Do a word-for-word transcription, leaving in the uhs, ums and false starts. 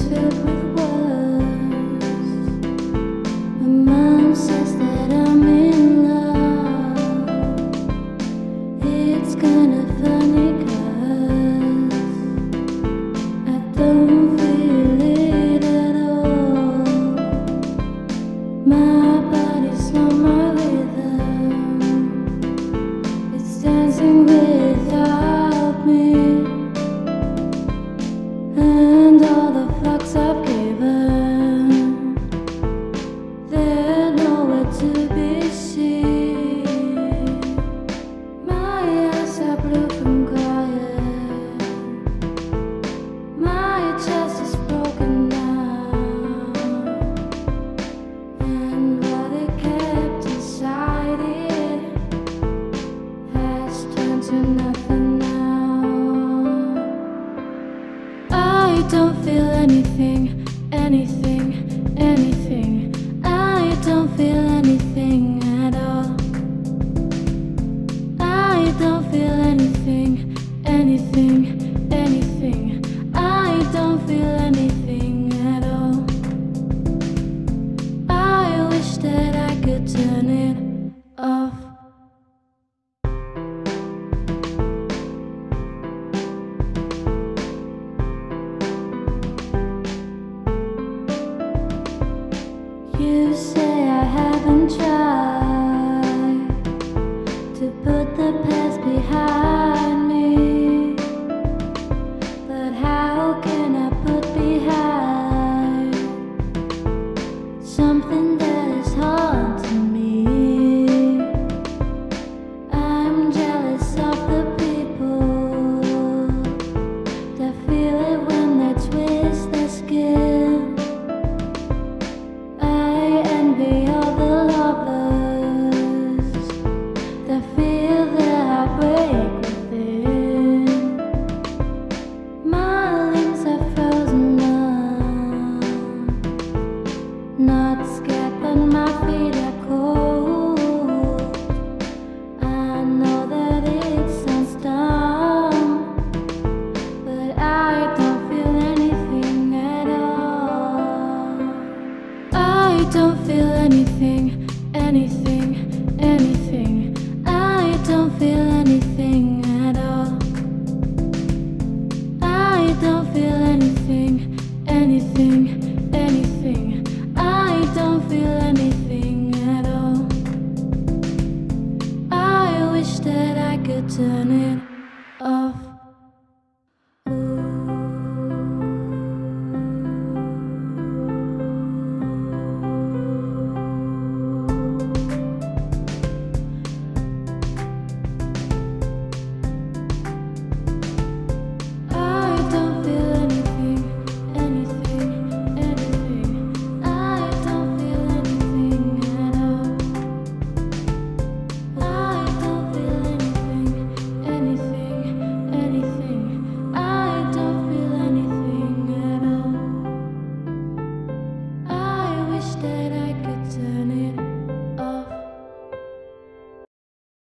filled with words. My mom says that I'm in love. It's kinda funny 'cause I don't feel it at all. My body's on my rhythm. It's dancing without me. And all the fucks I've given, they're nowhere to be seen. My eyes are blue from crying. My chest is broken now, and what it kept inside it has turned to nothing now. I don't feel anything, anything, anything. I don't feel anything at all. I don't feel anything, anything, anything. I don't feel anything at all. I wish that I could turn it off. You say I haven't tried to put the past behind me, but how can I put behind something that is haunting me? I'm jealous of the people that feel it when they twist their skin. Envy all the lovers that feel their heartbreak within. My limbs are frozen numb, not scared but my feet are cold. I know that it sounds dumb, but I don't feel anything at all. I don't feel anything, anything, anything. I don't feel anything at all. I don't feel anything, anything, anything. I don't feel anything at all. I wish that I could turn it